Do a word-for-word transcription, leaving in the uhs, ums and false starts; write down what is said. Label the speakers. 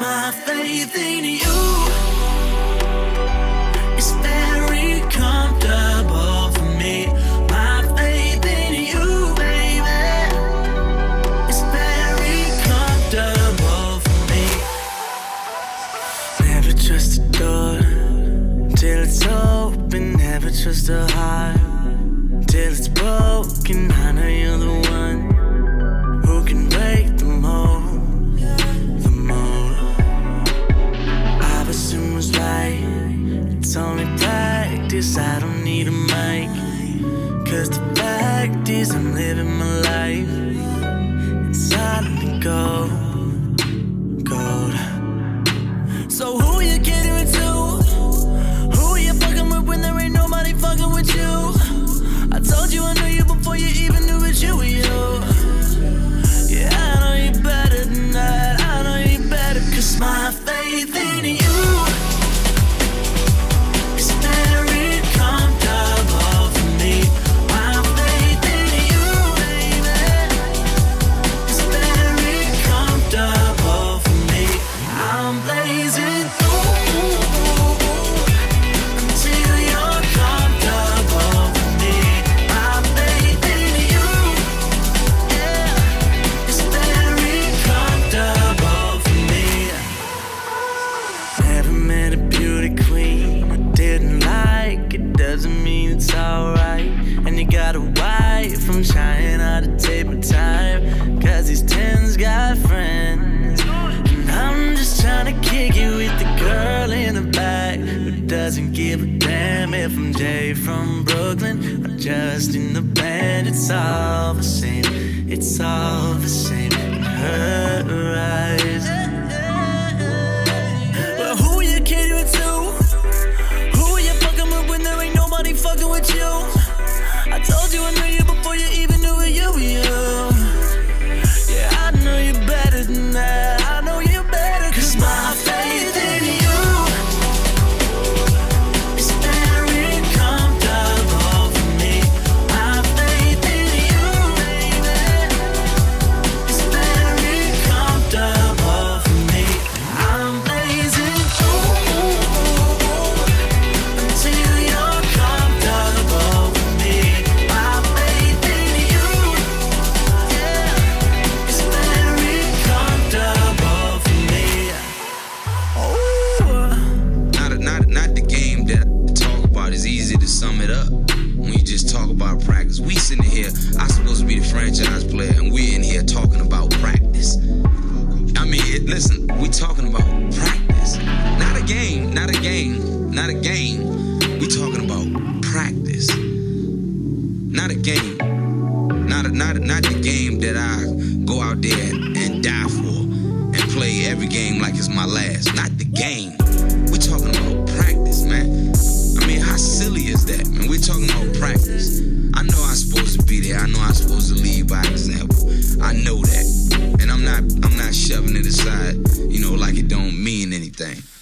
Speaker 1: My faith in you is very comfortable for me. My faith in you, baby, is very comfortable for me. Never trust a door till it's open. Never trust a heart till it's broken. I know you're the one who can break the mold. It's only practice, I don't need a mic. Cause the fact is I'm living my life inside of the gold, gold. So who you catering to? Who you fucking with when there ain't nobody fucking with you? I told you I knew you before you even knew that you were you. Yeah, I know you better than that, I know you better. Cause my faith in you doesn't mean it's alright. And you got a wife from China to take my time, cause these tens got friends. And I'm just trying to kick you with the girl in the back who doesn't give a damn if I'm Jay from Brooklyn or just in the band. It's all the same, it's all the same in her eyes. Well, who you catering to? Fucking with you, I told you I knew you before you even knew who you were you. Yeah, I know you better than that, I know you better. Cause my faith in you is very comfortable for me. My faith in you, baby, is very comfortable for me. I'm blazing until you're
Speaker 2: to sum it up. When you just talk about practice, we sitting here, I'm supposed to be the franchise player, and we're in here talking about practice. I mean, it, listen, we talking about practice. Not a game, not a game, not a game. We talking about practice. Not a game. Not, a, not, a, not the game that I go out there and, and die for and play every game like it's my last. Not the game. We talking about practice, man. I mean, how silly is that, man? We're talking about practice. I know I'm supposed to be there. I know I'm supposed to lead by example. I know that. And I'm not I'm not shoving it aside, you know, like it don't mean anything.